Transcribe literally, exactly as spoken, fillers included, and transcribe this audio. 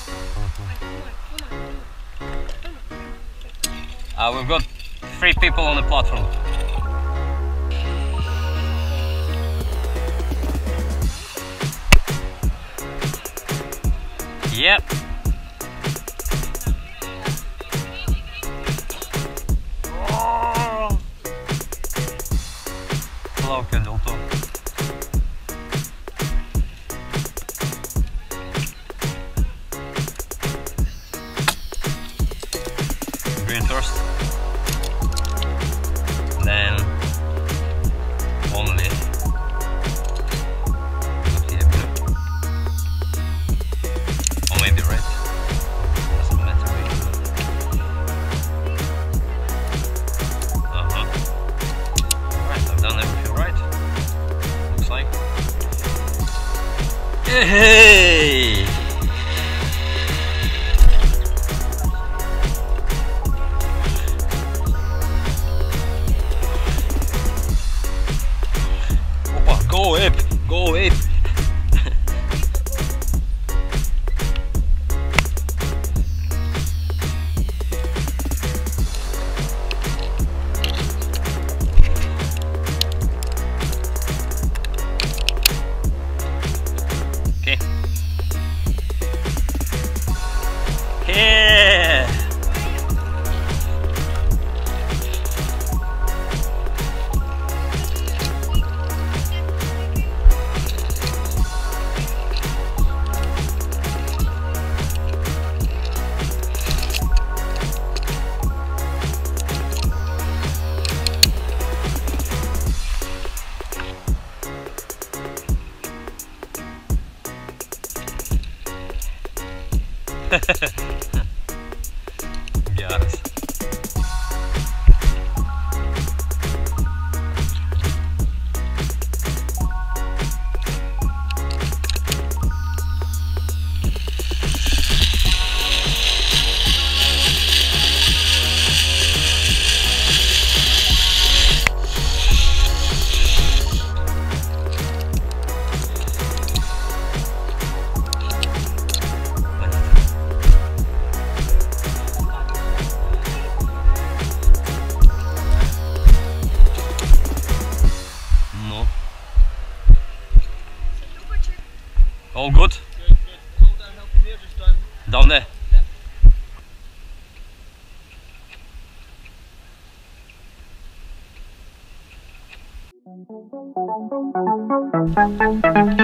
Uh, we've got three people on the platform. Yep. Oh. Hello, Kendall. Green first, then only or maybe red, doesn't matter really. Uh-huh. Alright, I've done everything right, looks like. Hey! Go Ape! Go Ape! Okay. Yeah! Yes. All good? Good, good. Hold down, help from here, just down. Down there? Yep.